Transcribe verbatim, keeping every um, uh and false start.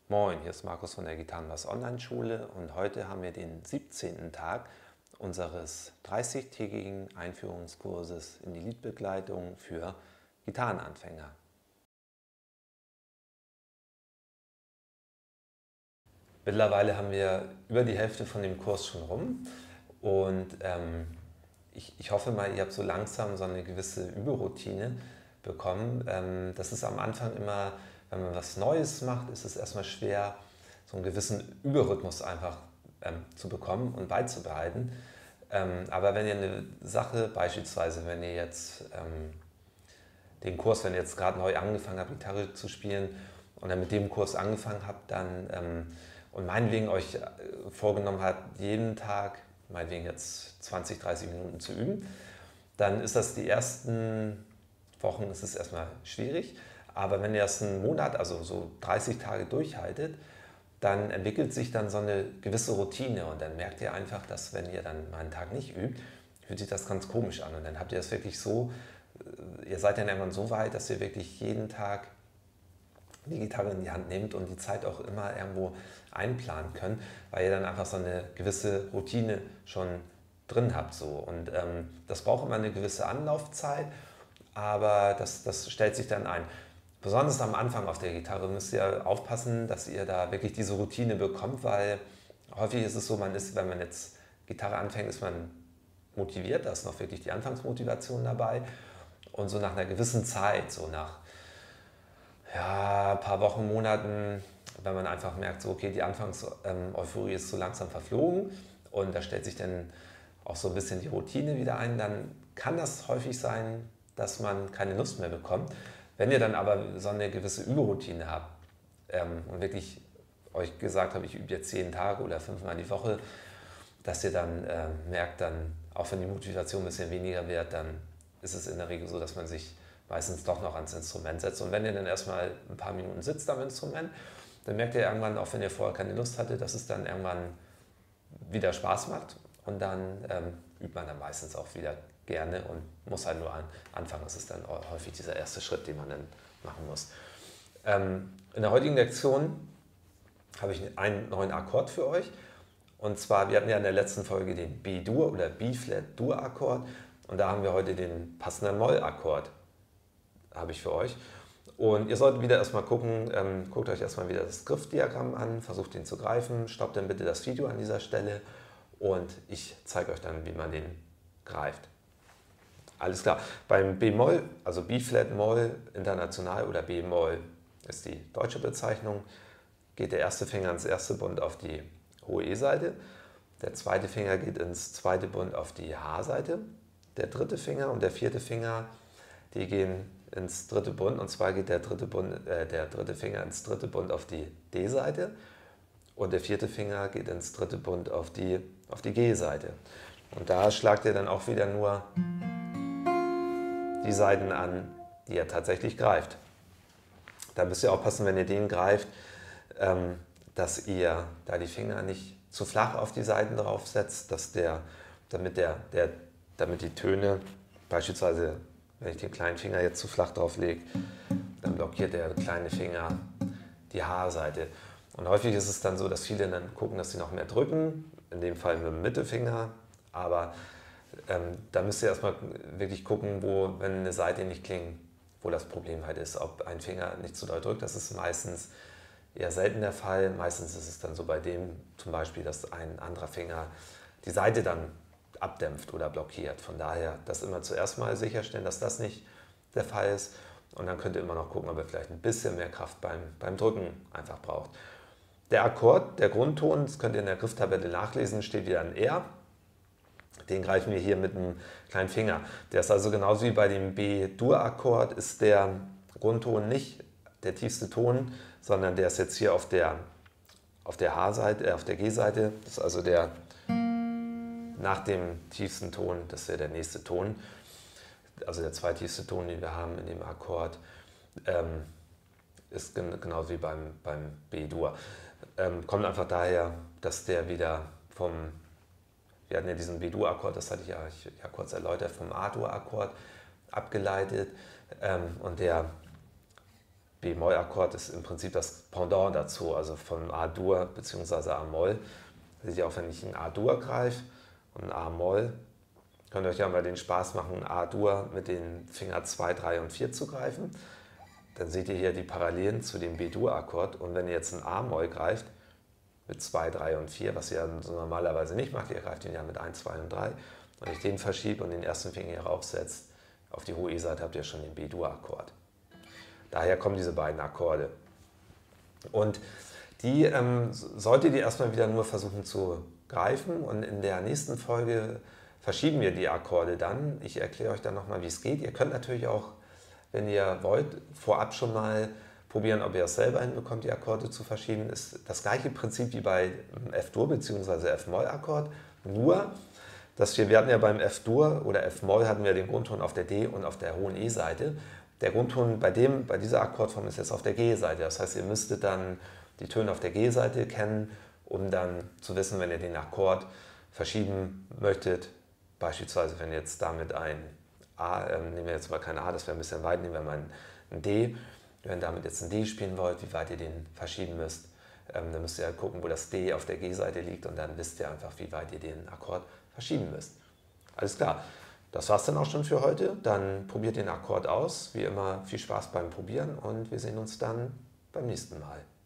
Moin, hier ist Markus von der Gitarrenbass Online-Schule und heute haben wir den siebzehnten Tag unseres dreißigtägigen Einführungskurses in die Liedbegleitung für Gitarrenanfänger. Mittlerweile haben wir über die Hälfte von dem Kurs schon rum und ähm, ich, ich hoffe mal, ihr habt so langsam so eine gewisse Überroutine bekommen. Ähm, das ist am Anfang immer, wenn man was Neues macht, ist es erstmal schwer, so einen gewissen Überrhythmus einfach ähm, zu bekommen und beizubehalten. Ähm, aber wenn ihr eine Sache, beispielsweise wenn ihr jetzt ähm, den Kurs, wenn ihr jetzt gerade neu angefangen habt, Gitarre zu spielen und dann mit dem Kurs angefangen habt, dann ähm, und meinetwegen euch äh, vorgenommen habt, jeden Tag, meinetwegen jetzt zwanzig, dreißig Minuten zu üben, dann ist das die ersten Wochen ist es erstmal schwierig. Aber wenn ihr das einen Monat, also so dreißig Tage durchhaltet, dann entwickelt sich dann so eine gewisse Routine und dann merkt ihr einfach, dass wenn ihr dann mal einen Tag nicht übt, fühlt sich das ganz komisch an und dann habt ihr das wirklich so, ihr seid dann irgendwann so weit, dass ihr wirklich jeden Tag die Gitarre in die Hand nehmt und die Zeit auch immer irgendwo einplanen könnt, weil ihr dann einfach so eine gewisse Routine schon drin habt. So. Und ähm, das braucht immer eine gewisse Anlaufzeit, aber das, das stellt sich dann ein. Besonders am Anfang auf der Gitarre müsst ihr aufpassen, dass ihr da wirklich diese Routine bekommt, weil häufig ist es so, man ist, wenn man jetzt Gitarre anfängt, ist man motiviert, da ist noch wirklich die Anfangsmotivation dabei und so nach einer gewissen Zeit, so nach ja, ein paar Wochen, Monaten, wenn man einfach merkt, so, okay, die Anfangs-Euphorie ist so langsam verflogen und da stellt sich dann auch so ein bisschen die Routine wieder ein, dann kann das häufig sein, dass man keine Lust mehr bekommt. Wenn ihr dann aber so eine gewisse Überroutine habt ähm, und wirklich euch gesagt habt, ich übe jetzt jeden Tag oder fünfmal die Woche, dass ihr dann äh, merkt, dann, auch wenn die Motivation ein bisschen weniger wird, dann ist es in der Regel so, dass man sich meistens doch noch ans Instrument setzt. Und wenn ihr dann erstmal ein paar Minuten sitzt am Instrument, dann merkt ihr irgendwann, auch wenn ihr vorher keine Lust hattet, dass es dann irgendwann wieder Spaß macht und dann ähm, übt man dann meistens auch wieder gerne und muss halt nur an, anfangen. Das ist dann häufig dieser erste Schritt, den man dann machen muss. Ähm, in der heutigen Lektion habe ich einen neuen Akkord für euch. Und zwar, wir hatten ja in der letzten Folge den B-Dur oder B-Flat-Dur-Akkord und da haben wir heute den passenden Moll-Akkord, habe ich für euch. Und ihr solltet wieder erstmal gucken, ähm, guckt euch erstmal wieder das Griffdiagramm an, versucht den zu greifen, stoppt dann bitte das Video an dieser Stelle und ich zeige euch dann, wie man den greift. Alles klar. Beim B-Moll, also B-Flat-Moll international oder B-Moll ist die deutsche Bezeichnung, geht der erste Finger ins erste Bund auf die hohe E-Seite, der zweite Finger geht ins zweite Bund auf die H-Seite, der dritte Finger und der vierte Finger, die gehen ins dritte Bund und zwar geht der dritte, Bund, äh, der dritte Finger ins dritte Bund auf die D-Seite und der vierte Finger geht ins dritte Bund auf die, auf die G-Seite. Und da schlagt ihr dann auch wieder nur die Saiten an, die ihr tatsächlich greift. Da müsst ihr aufpassen, wenn ihr den greift, ähm, dass ihr da die Finger nicht zu flach auf die Saiten draufsetzt, dass der, damit, der, der, damit die Töne, beispielsweise wenn ich den kleinen Finger jetzt zu flach drauf lege, dann blockiert der kleine Finger die H-Seite. Und häufig ist es dann so, dass viele dann gucken, dass sie noch mehr drücken, in dem Fall mit dem Mittelfinger, aber ähm, da müsst ihr erstmal wirklich gucken, wo, wenn eine Saite nicht klingt, wo das Problem halt ist, ob ein Finger nicht zu doll drückt. Das ist meistens eher selten der Fall. Meistens ist es dann so bei dem zum Beispiel, dass ein anderer Finger die Saite dann abdämpft oder blockiert. Von daher das immer zuerst mal sicherstellen, dass das nicht der Fall ist. Und dann könnt ihr immer noch gucken, ob ihr vielleicht ein bisschen mehr Kraft beim, beim Drücken einfach braucht. Der Akkord, der Grundton, das könnt ihr in der Grifftabelle nachlesen, steht wieder ein R. Den greifen wir hier mit einem kleinen Finger. Der ist also genauso wie bei dem B-Dur-Akkord, ist der Grundton nicht der tiefste Ton, sondern der ist jetzt hier auf der, auf der H-Seite, äh, auf der G-Seite. Das ist also der nach dem tiefsten Ton, das wäre der nächste Ton. Also der zweitiefste Ton, den wir haben in dem Akkord, ähm, ist gen genauso wie beim, beim B-Dur. Ähm, kommt einfach daher, dass der wieder vom Wir hatten ja diesen B-Dur-Akkord, das hatte ich ja, ich, ja kurz erläutert, vom A-Dur-Akkord abgeleitet. Ähm, und der B-Moll-Akkord ist im Prinzip das Pendant dazu, also von A-Dur bzw. A-Moll. Seht ihr auch, wenn ich ein A-Dur greife und ein A-Moll, könnt ihr euch ja mal den Spaß machen, ein A-Dur mit den Finger zwei, drei und vier zu greifen. Dann seht ihr hier die Parallelen zu dem B-Dur-Akkord. Und wenn ihr jetzt ein A-Moll greift mit zwei, drei und vier, was ihr so normalerweise nicht macht, ihr greift ihn ja mit eins, zwei und drei, und ich den verschiebe und den ersten Finger hier raufsetzt, auf die hohe E-Seite habt ihr schon den B-Dur-Akkord. Daher kommen diese beiden Akkorde. Und die ähm, solltet ihr erstmal wieder nur versuchen zu greifen, und in der nächsten Folge verschieben wir die Akkorde dann. Ich erkläre euch dann nochmal, wie es geht. Ihr könnt natürlich auch, wenn ihr wollt, vorab schon mal probieren, ob ihr es selber hinbekommt, die Akkorde zu verschieben. Ist das gleiche Prinzip wie bei F-Dur bzw. F-Moll-Akkord, nur dass wir, wir hatten ja beim F-Dur oder F-Moll hatten wir den Grundton auf der D- und auf der hohen E-Seite. Der Grundton bei, dem, bei dieser Akkordform ist jetzt auf der G-Seite. Das heißt, ihr müsstet dann die Töne auf der G-Seite kennen, um dann zu wissen, wenn ihr den Akkord verschieben möchtet. Beispielsweise, wenn jetzt damit ein A, äh, nehmen wir jetzt mal kein A, das wäre ein bisschen weit, nehmen wir mal ein, ein D. Wenn ihr damit jetzt ein D spielen wollt, wie weit ihr den verschieben müsst, ähm, dann müsst ihr halt gucken, wo das D auf der G-Seite liegt, und dann wisst ihr einfach, wie weit ihr den Akkord verschieben müsst. Alles klar. Das war es dann auch schon für heute. Dann probiert den Akkord aus. Wie immer viel Spaß beim Probieren, und wir sehen uns dann beim nächsten Mal.